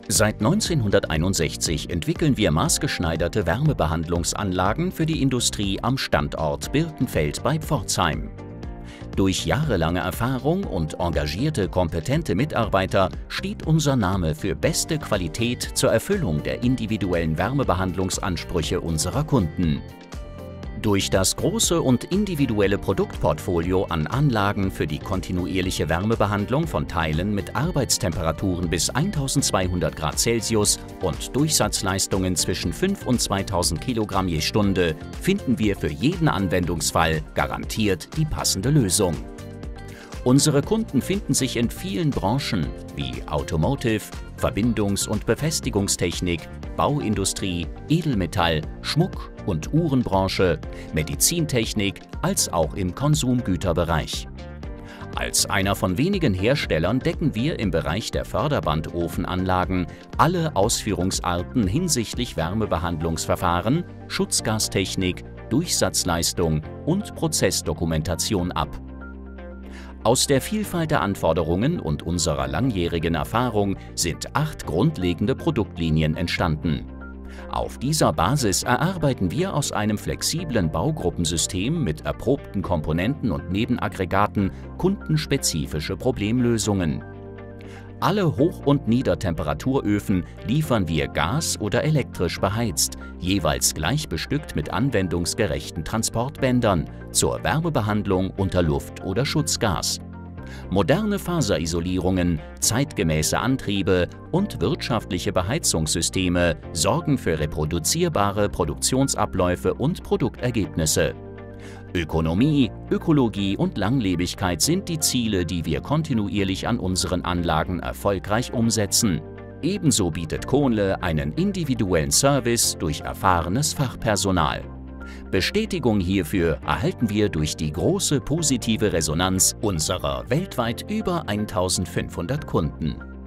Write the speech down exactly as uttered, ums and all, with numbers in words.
Seit neunzehnhunderteinundsechzig entwickeln wir maßgeschneiderte Wärmebehandlungsanlagen für die Industrie am Standort Birkenfeld bei Pforzheim. Durch jahrelange Erfahrung und engagierte, kompetente Mitarbeiter steht unser Name für beste Qualität zur Erfüllung der individuellen Wärmebehandlungsansprüche unserer Kunden. Durch das große und individuelle Produktportfolio an Anlagen für die kontinuierliche Wärmebehandlung von Teilen mit Arbeitstemperaturen bis eintausendzweihundert Grad Celsius und Durchsatzleistungen zwischen fünf und zweitausend Kilogramm je Stunde finden wir für jeden Anwendungsfall garantiert die passende Lösung. Unsere Kunden finden sich in vielen Branchen wie Automotive, Verbindungs- und Befestigungstechnik, Bauindustrie, Edelmetall, Schmuck- und Uhrenbranche, Medizintechnik als auch im Konsumgüterbereich. Als einer von wenigen Herstellern decken wir im Bereich der Förderbandofenanlagen alle Ausführungsarten hinsichtlich Wärmebehandlungsverfahren, Schutzgastechnik, Durchsatzleistung und Prozessdokumentation ab. Aus der Vielfalt der Anforderungen und unserer langjährigen Erfahrung sind acht grundlegende Produktlinien entstanden. Auf dieser Basis erarbeiten wir aus einem flexiblen Baugruppensystem mit erprobten Komponenten und Nebenaggregaten kundenspezifische Problemlösungen. Alle Hoch- und Niedertemperaturöfen liefern wir gas- oder elektrisch beheizt, jeweils gleich bestückt mit anwendungsgerechten Transportbändern zur Wärmebehandlung unter Luft oder Schutzgas. Moderne Faserisolierungen, zeitgemäße Antriebe und wirtschaftliche Beheizungssysteme sorgen für reproduzierbare Produktionsabläufe und Produktergebnisse. Ökonomie, Ökologie und Langlebigkeit sind die Ziele, die wir kontinuierlich an unseren Anlagen erfolgreich umsetzen. Ebenso bietet Kohnle einen individuellen Service durch erfahrenes Fachpersonal. Bestätigung hierfür erhalten wir durch die große positive Resonanz unserer weltweit über eintausendfünfhundert Kunden.